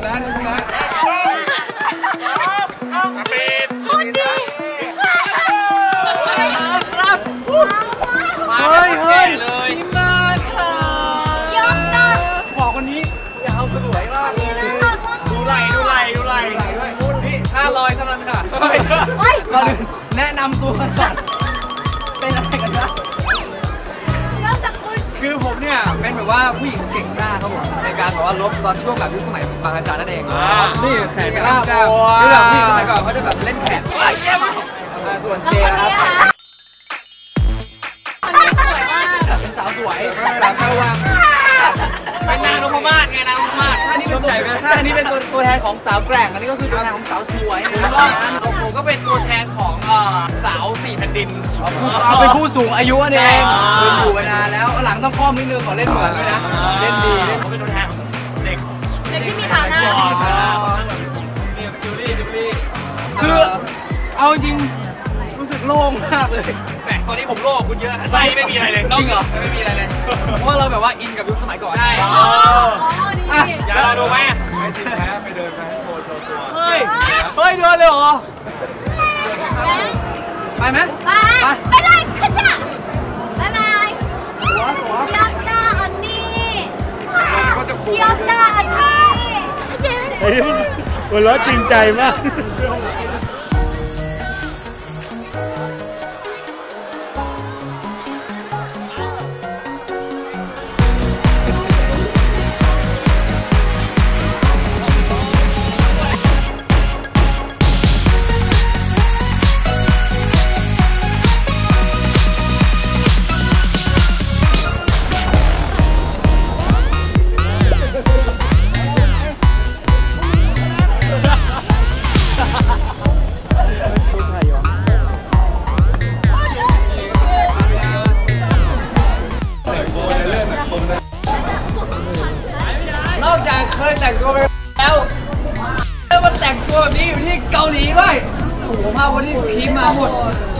นะนี่นะคนดีครับเฮ้ยเลยทีมงานค่ะยกจ้ะขอคนนี้ยาวสวยมากดูไหลด้วยพูดนี่500เท่านั้นค่ะก่อนแนะนำตัวก่อนเป็นอะไรกันนะเริ่มจากคุณคือผมเนี่ยเป็นแบบว่าผู้หญิงเก่งกล้าครับผมในการแบบว่าลบตอนช่วงแบบยุคสมัยบางอาจารย์นั่นเองนี่แขกกล้าคือแบบพี่สมัยก่อนเขาจะแบบเล่นแขกส่วนเจครับสาวสวยสาวระวังเป็นนางนพมาศไงนางนพมาศถ้านี่เป็นตัวถ้าอันนี้เป็นตัวแทนของสาวแกร่งอันนี้ก็คือตัวแทนของสาวสวยนะครับผมก็เป็นตัวแทนของสาว4 แผ่นดินเอาเป็นผู้สูงอายุนั่นเองอยู่มานานแล้วหลังต้องคล่อมนิดนึงขอเล่นเหมือนด้วยนะเล่นดีเป็นตัวแทนของเด็กที่มีฐานะคือเอาจริงรู้สึกโล่งมากเลยแหมตอนนี้ผมโล่งคุณเยอะใจไม่มีอะไรเลยจริงเหรอไม่มีอะไรเลยเพราะว่าเราแบบว่าอินกับยุคสมัยก่อนใช่อย่าเราดูไหมไม่จริงแท้ไปเดินไปให้โชว์ตัวเฮ้ยเดินเลยเหรอไปไหมไปเลยขึ้นจ้ะบ๊ายบายยอดตาอันนี้ยอดตาอันนี้ไอ้คนร้อนจริงใจมากนอกจากเคยแต่งตัวไปแล้วมาแต่งตัวแบบนี้อยู่ที่เกาหลีด้วยโอ้โหภาพวันนี้พีมาหมด